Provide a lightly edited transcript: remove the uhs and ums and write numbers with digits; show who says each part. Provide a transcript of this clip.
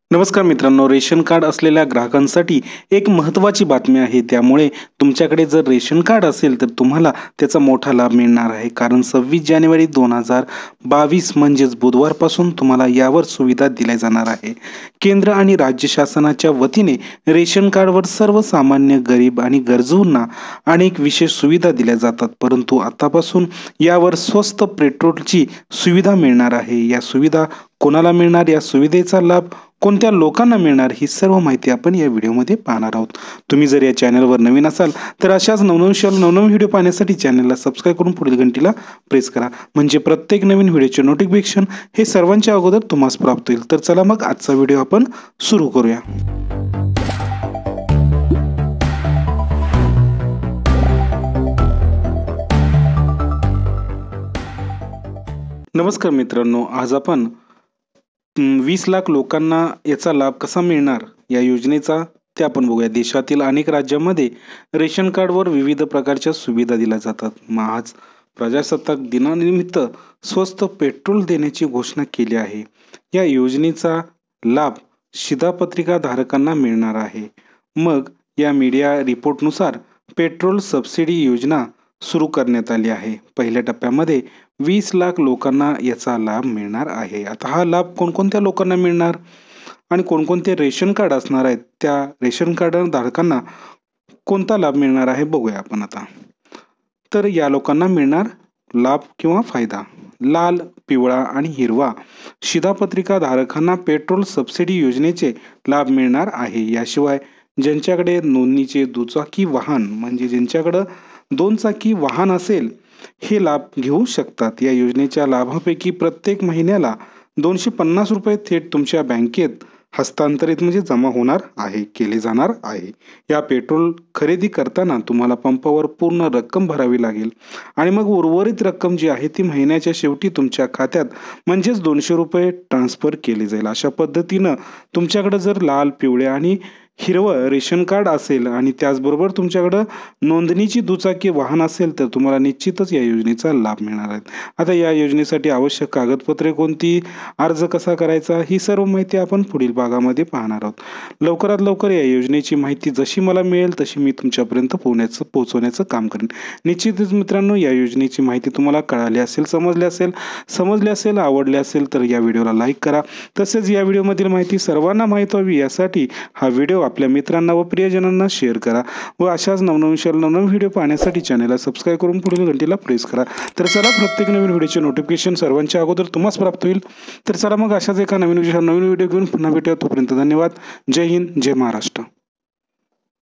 Speaker 1: नमस्कार मित्रांनो, ration card असलेल्या ग्राहकांसाठी एक महत्त्वाची बातमी आहे. त्यामुळे तुमच्याकडे जर रेशन कार्ड असेल तर तुम्हाला त्याचा मोठा लाभ मिळणार आहे. कारण 26 जानेवारी 2022 म्हणजेच बुधवारपासून तुम्हाला यावर सुविधा दिल्या जाणार आहे. केंद्र आणि राज्य शासनाच्या वतीने रेशन कार्डवर सर्वसामान्य, गरीब आणि गरजूंना अनेक विशेष सुविधा दिल्या जातात. परंतु आतापासून यावर स्वस्त पेट्रोलची सुविधा मिळणार आहे. या सुविधा कोणाला मिळणार, या सुविधेचा लाभ कोणत्या लोकांना मिळणार, ही सर्व माहिती आपण या व्हिडिओमध्ये पाहणार आहोत. तुम्ही जर या चॅनलवर नवीन असाल तर अशाच नवनवीन व्हिडिओ पाहण्यासाठी चॅनलला सबस्क्राईब करून पुढील घंटीला प्रेस करा. म्हणजे प्रत्येक नवीन व्हिडिओचे नोटिफिकेशन हे सर्वांच्या अगोदर तुम्हाला प्राप्त होईल. तर चला मग आजचा व्हिडिओ आपण सुरू करूया. नमस्कार मित्रांनो, आज आपण 20 लाख लोकांना याचा लाभ कसा मिळणार या योजनेचा ते आपण बघूया. देशातील अनेक राज्यांमध्ये रेशन कार्डवर विविध प्रकारच्या सुविधा दिल्या जातात. आज प्रजासत्ताक दिनानिमित्त स्वस्त पेट्रोल देण्याची घोषणा केली आहे. या योजनेचा लाभ शिधापत्रिका धारकांना मिळणार आहे. मग या मीडिया रिपोर्टनुसार पेट्रोल सबसिडी योजना सुरू करण्यात आली आहे. पहिल्या टप्प्यामध्ये 20 लाख लोकांना याचा लाभ मिळणार आहे. आता हा लाभ कोणकोणत्या लोकांना मिळणार आणि कोणकोणते रेशन कार्ड असणार आहेत, त्या रेशन कार्ड धारकांना कोणता लाभ मिळणार आहे बघूया आपण आता. तर या लोकांना मिळणार लाभ किंवा फायदा. लाल, पिवळा आणि हिरवा शिधापत्रिका धारकांना पेट्रोल सबसिडी योजनेचे लाभ मिळणार आहे. याशिवाय ज्यांच्याकडे नोंदणीचे दुचाकी वाहन म्हणजे ज्यांच्याकडे 2 चाकी वाहन असेल हे लाभ घेऊ शकतात. या योजनेच्या लाभापैकी प्रत्येक महिन्याला ₹250 थेट तुमच्या बँकेत हस्तांतरित म्हणजे जमा होणार आहे, केले जाणार आहे. या पेट्रोल खरेदी करताना तुम्हाला पंपावर पूर्ण रक्कम भरावी लागेल आणि मग उर्वरित रक्कम जी आहे ती महिन्याच्या शेवटी तुमच्या खात्यात म्हणजेच ₹200 ट्रान्सफर केले जाईल. अशा पद्धतीनं तुमच्याकडे जर लाल, पिवळे आणि हिरवं रेशन कार्ड असेल आणि त्याचबरोबर तुमच्याकडं नोंदणीची दुचाकी वाहन असेल तर तुम्हाला निश्चितच या योजनेचा लाभ मिळणार आहे. आता या योजनेसाठी आवश्यक कागदपत्रे कोणती, अर्ज कसा करायचा, ही सर्व माहिती आपण पुढील भागामध्ये पाहणार आहोत. लवकरात लवकर या योजनेची माहिती जशी मला मिळेल तशी मी तुमच्यापर्यंत पोहोचवण्याचं काम करेन. निश्चितच मित्रांनो, या योजनेची माहिती तुम्हाला कळाली असेल, समजली असेल, आवडली असेल तर या व्हिडिओला लाईक करा. तसेच या व्हिडिओमधील माहिती सर्वांना माहीत व्हावी यासाठी हा व्हिडिओ आपल्या मित्रांना व प्रियजनांना शेअर करा व अशाच नवनवीन व्हिडिओ पाहण्यासाठी चॅनलला सबस्क्राईब करून पुढील घंटीला प्रेस करा. तर चला, प्रत्येक नवीन व्हिडिओचे नोटिफिकेशन सर्वांच्या अगोदर तुम्हाला प्राप्त होईल. तर चला मग अशाच एका नवीन व्हिडिओ घेऊन पुन्हा भेटूया. तोपर्यंत धन्यवाद. जय हिंद, जय महाराष्ट्र.